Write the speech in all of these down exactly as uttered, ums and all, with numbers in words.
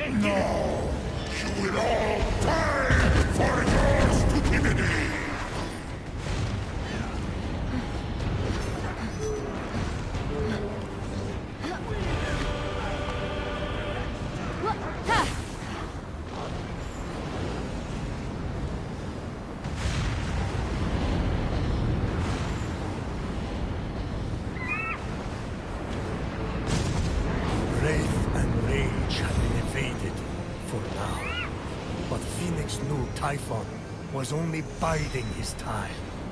No! You will all die for your stupidity! Typhon was only biding his time.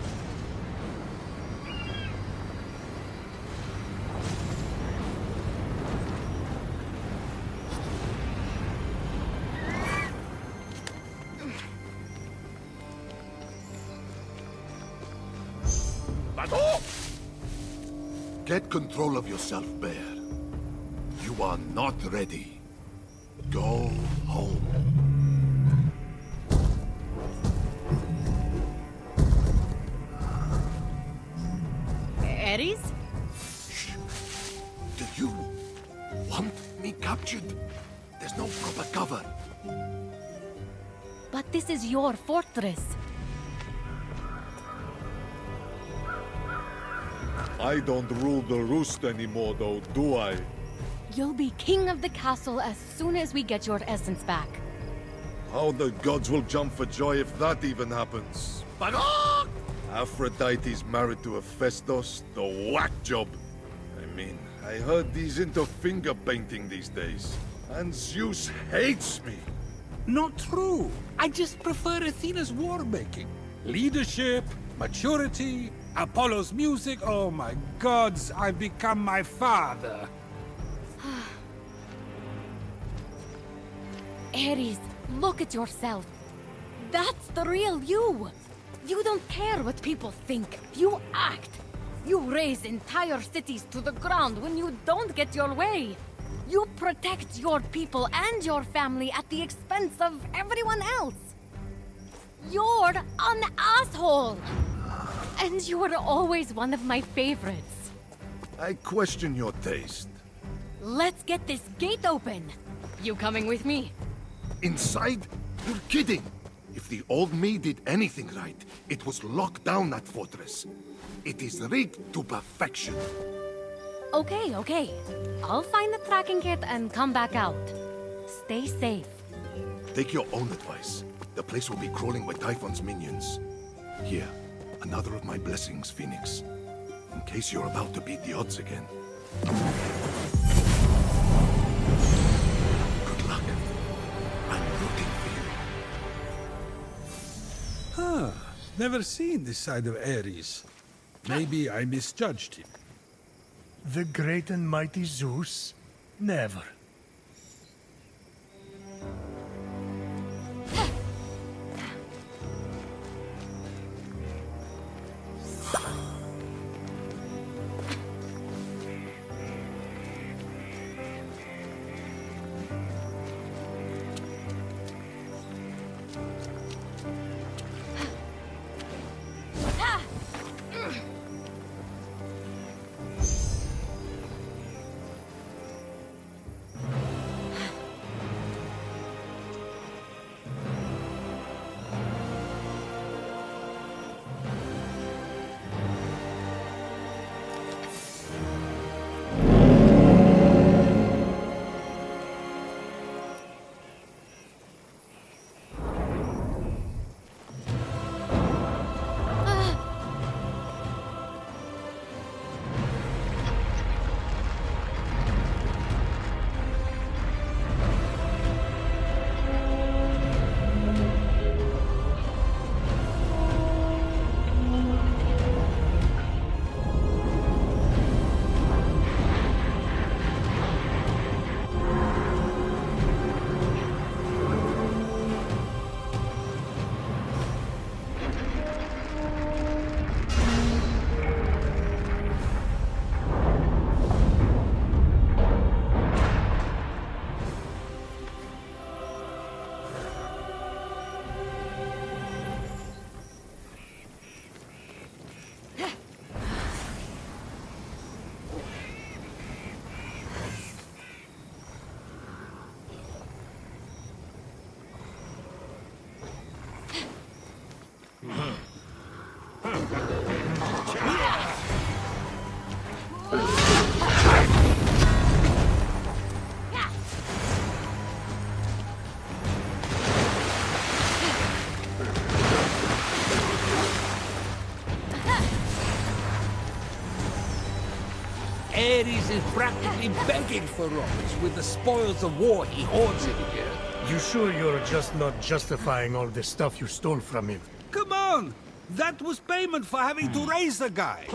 Get control of yourself, Bear. You are not ready. Go home. Ares? Shh. Do you want me captured? There's no proper cover. But this is your fortress. I don't rule the roost anymore, though, do I? You'll be king of the castle as soon as we get your essence back. How the gods will jump for joy if that even happens. Barak! Aphrodite's married to Hephaestus, the whack job. I mean, I heard he's into finger painting these days. And Zeus hates me. Not true. I just prefer Athena's war making. Leadership, maturity, Apollo's music. Oh my gods, I've become my father. Ares, look at yourself. That's the real you. You don't care what people think. You act. You raise entire cities to the ground when you don't get your way. You protect your people and your family at the expense of everyone else. You're an asshole. And you were always one of my favorites. I question your taste. Let's get this gate open. You coming with me? Inside? You're kidding! If the old me did anything right, it was lock down that fortress. It is rigged to perfection. Okay, okay. I'll find the tracking kit and come back out. Stay safe. Take your own advice. The place will be crawling with Typhon's minions. Here, another of my blessings, Fenyx. In case you're about to beat the odds again. Good luck. I'm rooting for you. Huh. Never seen this side of Ares. Maybe I misjudged him. The great and mighty Zeus? Never. Ares is practically begging for us with the spoils of war he hoards in here. You sure you're just not justifying all the stuff you stole from him? Come on! That was payment for having to raise the guy.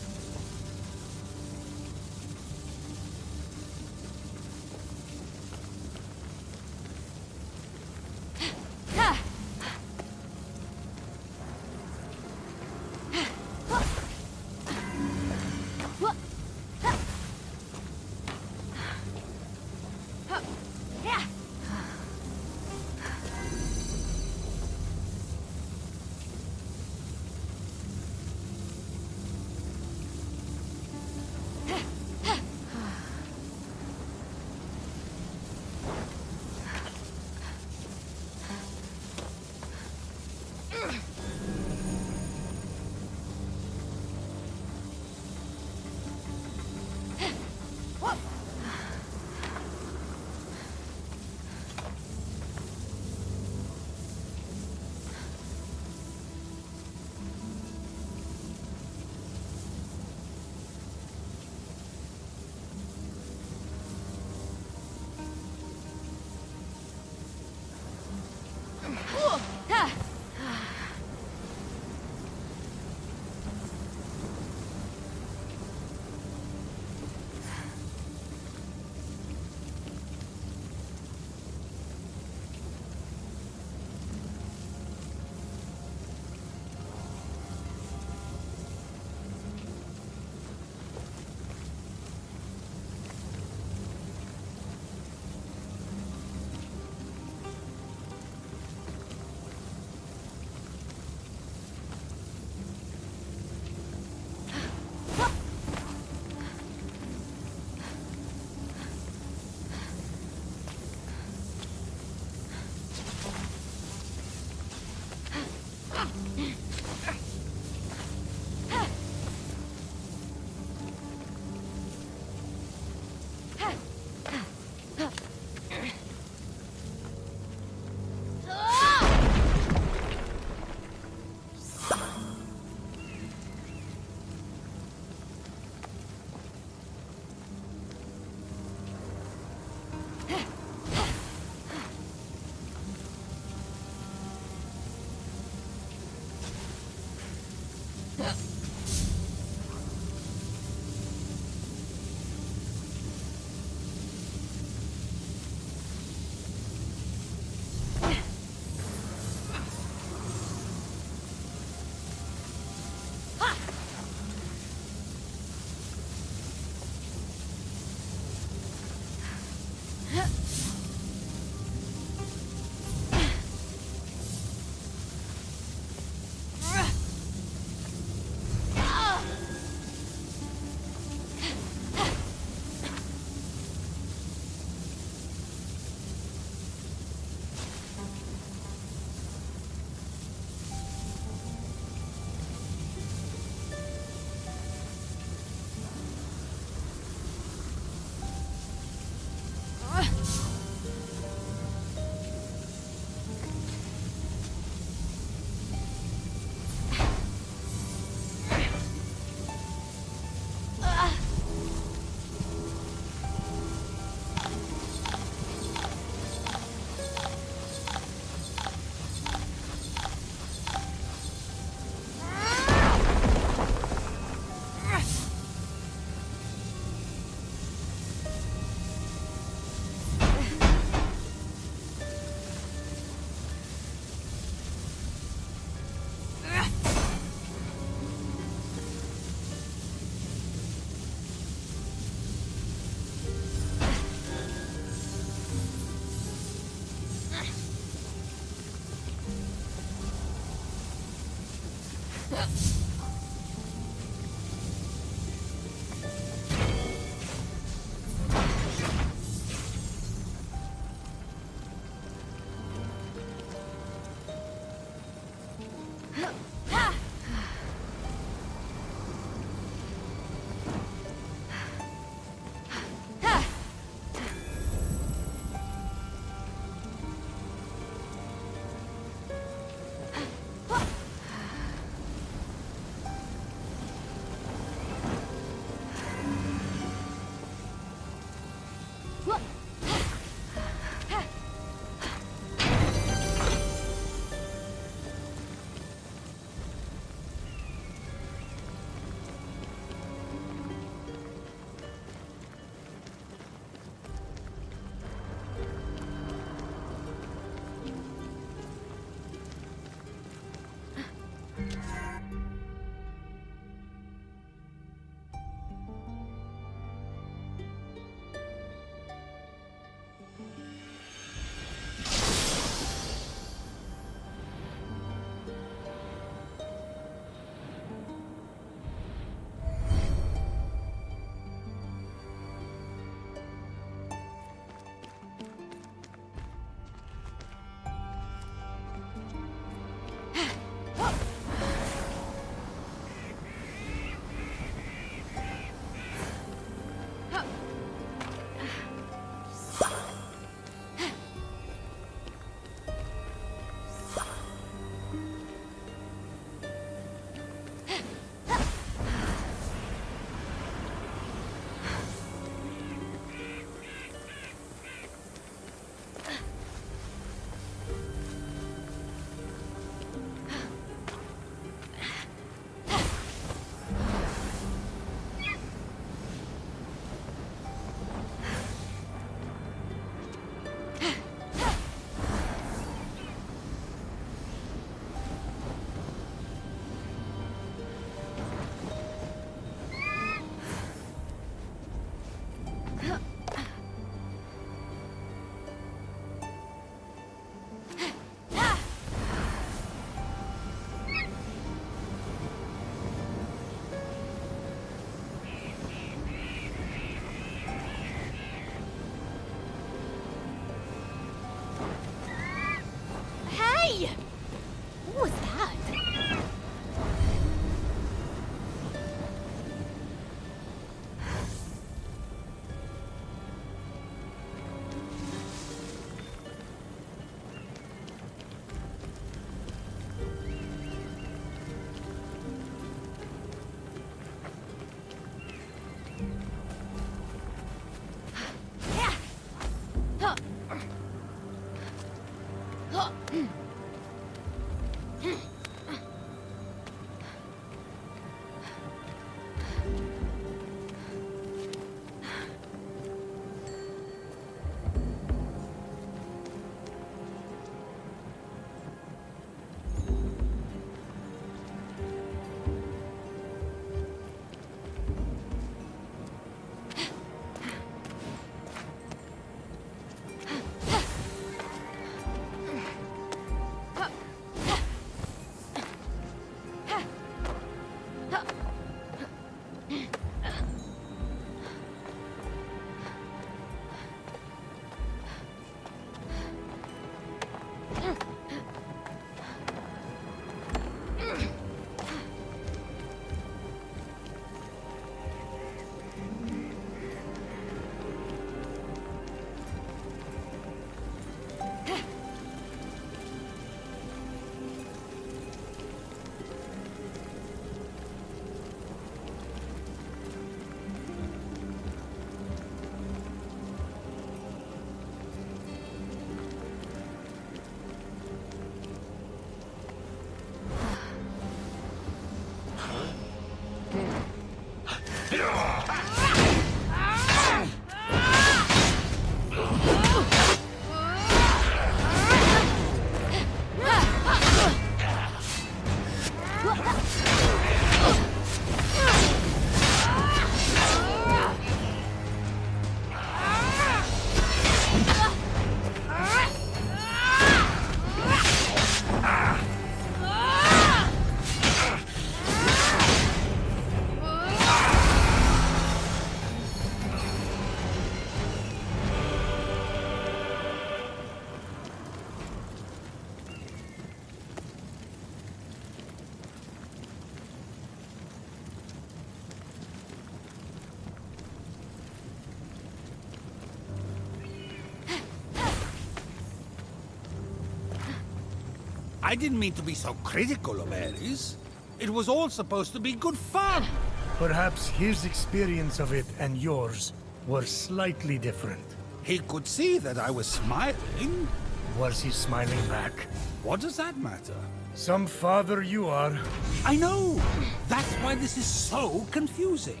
I didn't mean to be so critical of Ares. It was all supposed to be good fun. Perhaps his experience of it and yours were slightly different. He could see that I was smiling. Was he smiling back? What does that matter? Some father you are. I know! That's why this is so confusing.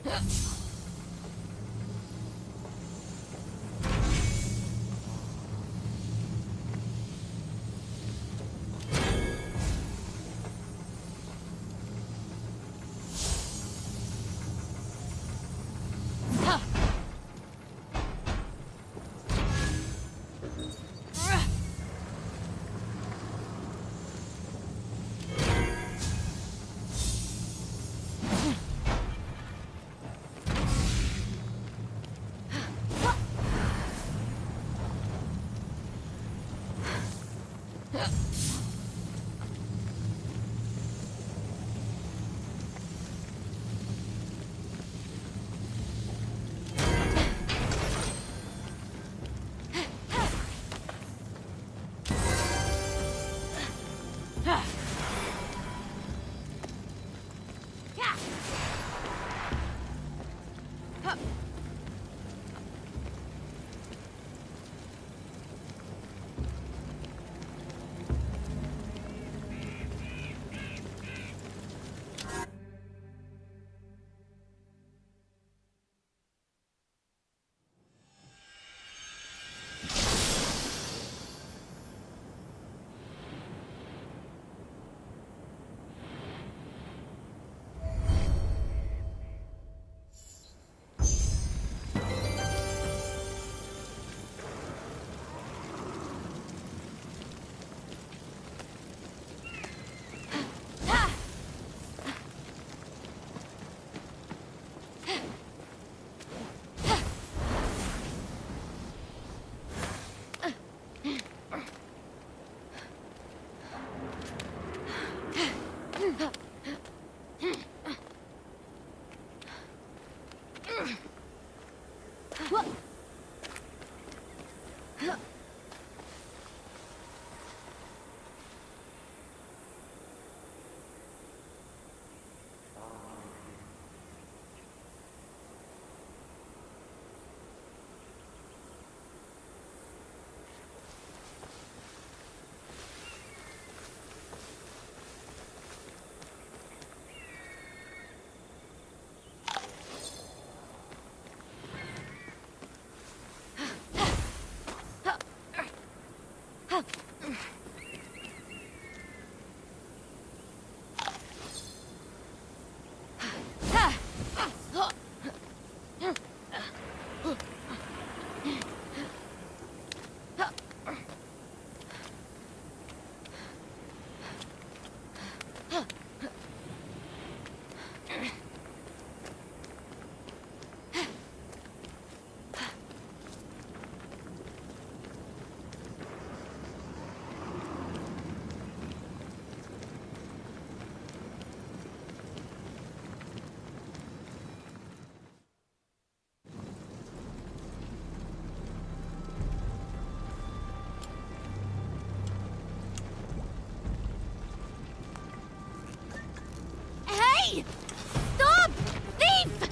Stop! Thief!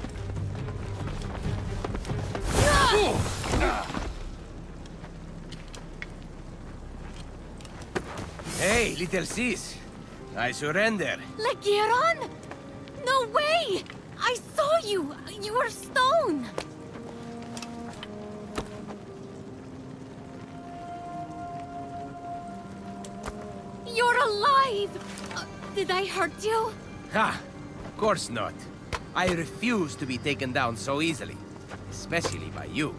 Hey, little sis. I surrender. Legiron? No way! I saw you! You were stone! You're alive! Uh, did I hurt you? Ha! Of course not. I refuse to be taken down so easily. Especially by you.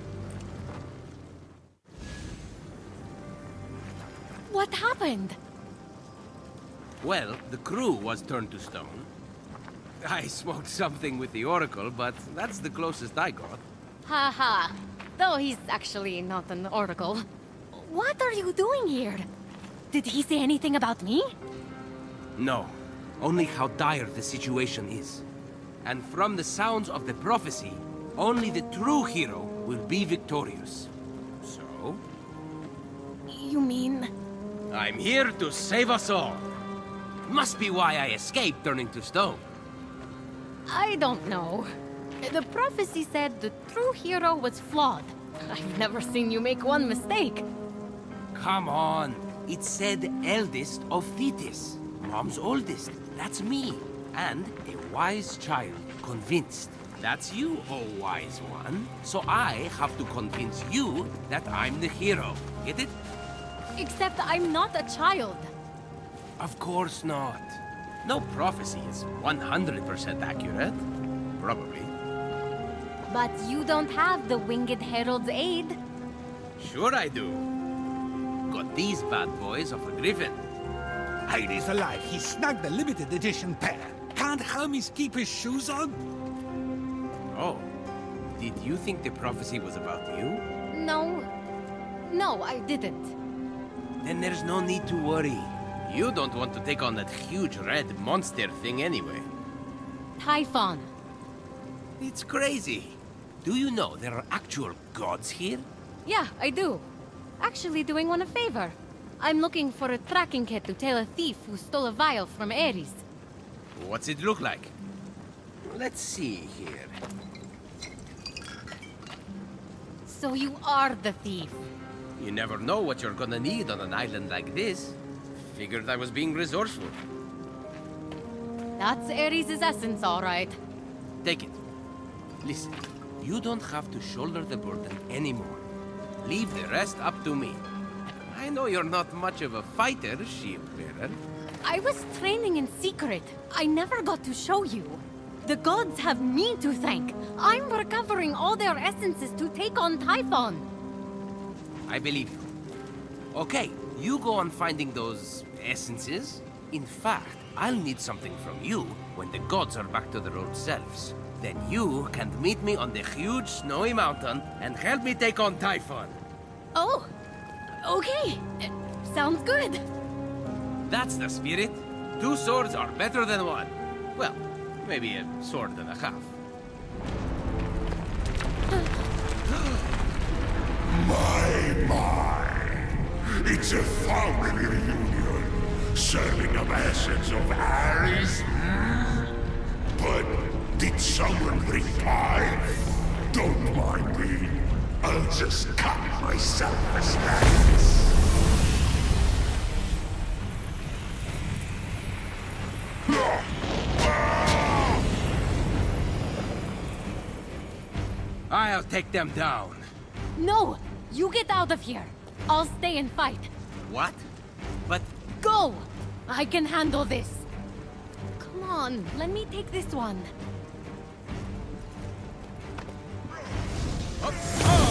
What happened? Well, the crew was turned to stone. I smoked something with the Oracle, but that's the closest I got. Haha. Ha. Though he's actually not an oracle. What are you doing here? Did he say anything about me? No. Only how dire the situation is. And from the sounds of the prophecy, only the true hero will be victorious. So? You mean... I'm here to save us all. Must be why I escaped turning to stone. I don't know. The prophecy said the true hero was flawed. I've never seen you make one mistake. Come on. It said eldest of Thetis. Mom's oldest. That's me. And a wise child convinced. That's you, oh wise one. So I have to convince you that I'm the hero. Get it? Except I'm not a child. Of course not. No prophecy is one hundred percent accurate. Probably. But you don't have the Winged Herald's aid. Sure I do. Got these bad boys off a griffin. Heidi's alive. He snagged the limited edition pair. Can't Hermes keep his shoes on? Oh. Did you think the prophecy was about you? No. No, I didn't. Then there's no need to worry. You don't want to take on that huge red monster thing anyway. Typhon. It's crazy. Do you know there are actual gods here? Yeah, I do. Actually doing one a favor. I'm looking for a tracking kit to tail a thief who stole a vial from Ares. What's it look like? Let's see here. So you are the thief. You never know what you're gonna need on an island like this. Figured I was being resourceful. That's Ares' essence, all right. Take it. Listen, you don't have to shoulder the burden anymore. Leave the rest up to me. I know you're not much of a fighter, shipbearer. I was training in secret. I never got to show you. The gods have me to thank. I'm recovering all their essences to take on Typhon. I believe you. Okay, you go on finding those essences. In fact, I'll need something from you when the gods are back to their old selves. Then you can meet me on the huge snowy mountain and help me take on Typhon. Oh, okay. Uh, sounds good. That's the spirit. Two swords are better than one. Well, maybe a sword and a half. My, my. It's a family reunion. Serving of essence of Ares. But did someone bring pie? Don't mind me. I'll just cut myself a snacks. I'll take them down. No, you get out of here. I'll stay and fight. What? But... Go! I can handle this. Come on, let me take this one. Up, oh!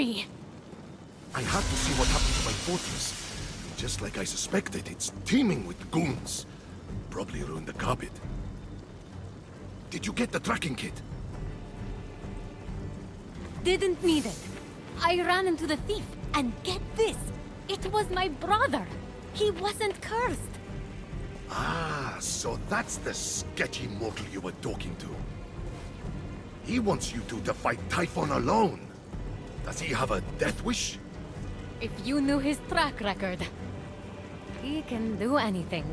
me! I had to see what happened to my fortress. Just like I suspected, it's teeming with goons. Probably ruined the carpet. Did you get the tracking kit? Didn't need it. I ran into the thief, and get this! It was my brother! He wasn't cursed! Ah, so that's the sketchy mortal you were talking to. He wants you two to fight Typhon alone. Does he have a death wish? If you knew his track record, he can do anything.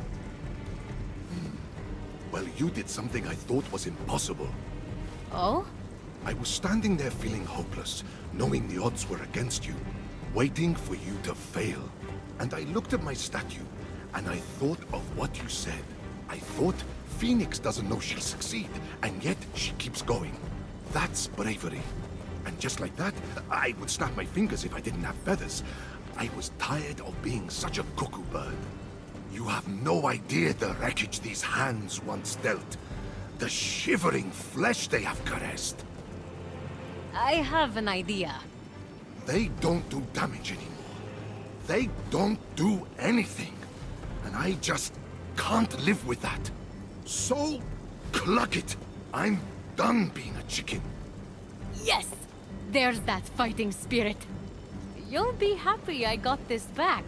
Well, you did something I thought was impossible. Oh? I was standing there feeling hopeless, knowing the odds were against you, waiting for you to fail. And I looked at my statue, and I thought of what you said. I thought Fenyx doesn't know she'll succeed, and yet she keeps going. That's bravery. And just like that, I would snap my fingers if I didn't have feathers. I was tired of being such a cuckoo bird. You have no idea the wreckage these hands once dealt. The shivering flesh they have caressed. I have an idea. They don't do damage anymore. They don't do anything. And I just can't live with that. So, cluck it. I'm done being a chicken. Yes! There's that fighting spirit. You'll be happy I got this back.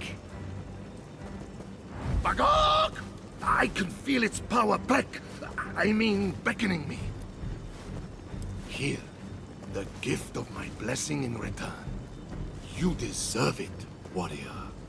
Bagog! I can feel its power back. I mean, beckoning me. Here, the gift of my blessing in return. You deserve it, warrior.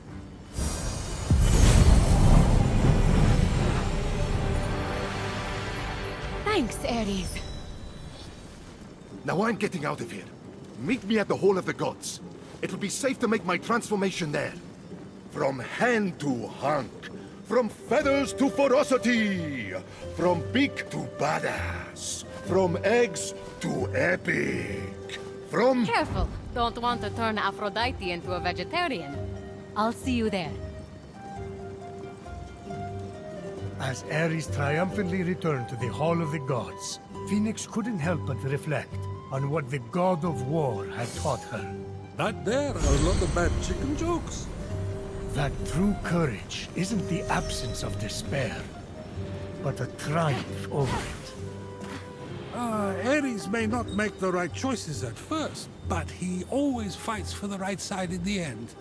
Thanks, Ares. Now I'm getting out of here. Meet me at the Hall of the Gods. It'll be safe to make my transformation there. From hand to hunk. From feathers to ferocity. From beak to badass. From eggs to epic. From... Careful. Don't want to turn Aphrodite into a vegetarian. I'll see you there. As Ares triumphantly returned to the Hall of the Gods, Fenyx couldn't help but reflect on what the God of War had taught her. That there are a lot of bad chicken jokes. That true courage isn't the absence of despair, but a triumph over it. Uh, Ares may not make the right choices at first, but he always fights for the right side in the end.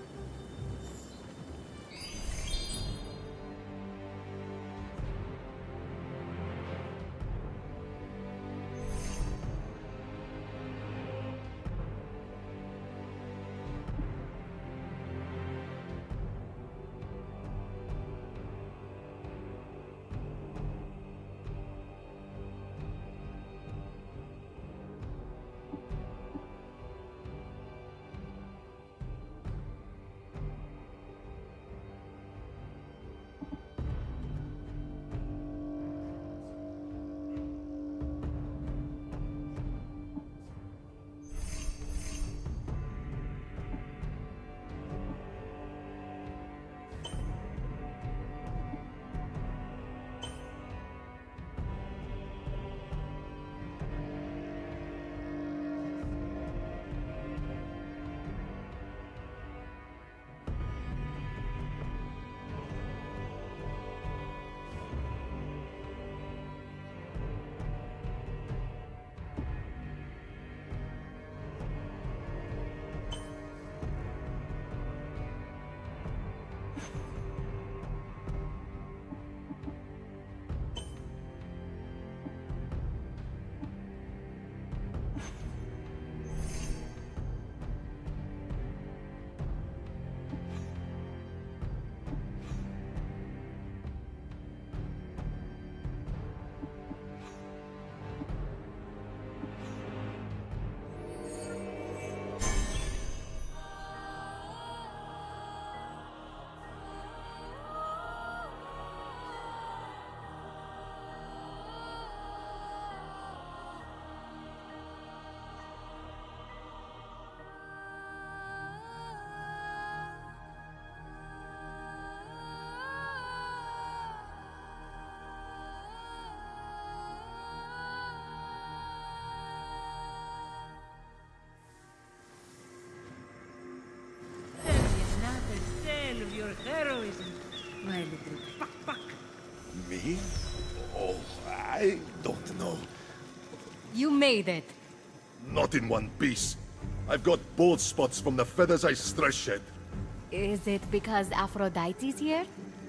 your heroism, my little buck-buck. Me? Oh, I don't know. You made it. Not in one piece. I've got bald spots from the feathers I stress shed. Is it because Aphrodite's here?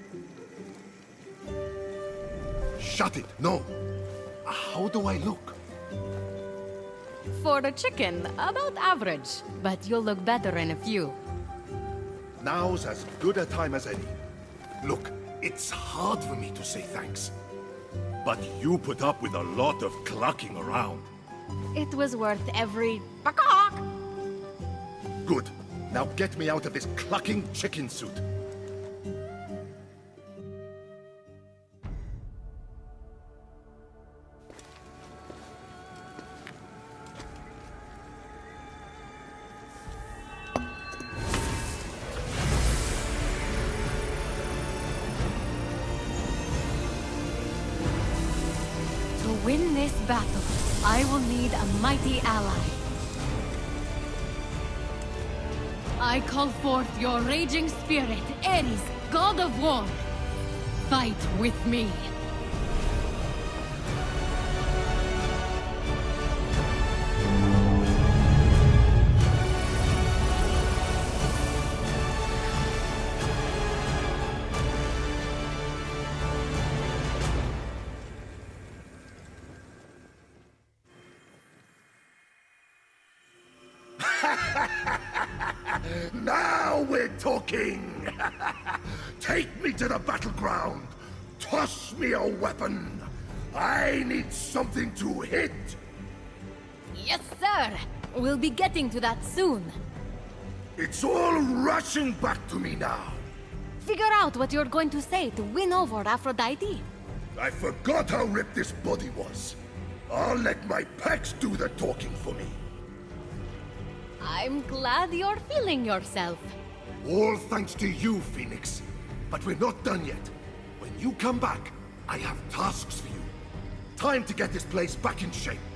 Shut it! No! How do I look? For a chicken, about average. But you'll look better in a few. Now's as good a time as any. Look, it's hard for me to say thanks. But you put up with a lot of clucking around. It was worth every bakak. Good. Now get me out of this clucking chicken suit. To win this battle, I will need a mighty ally. I call forth your raging spirit, Ares, god of war. Fight with me. Now we're talking! Take me to the battleground! Toss me a weapon! I need something to hit! Yes, sir. We'll be getting to that soon. It's all rushing back to me now. Figure out what you're going to say to win over Aphrodite. I forgot how ripped this body was. I'll let my pecs do the talking for me. I'm glad you're feeling yourself. All thanks to you, Phoenix. But we're not done yet. When you come back, I have tasks for you. Time to get this place back in shape.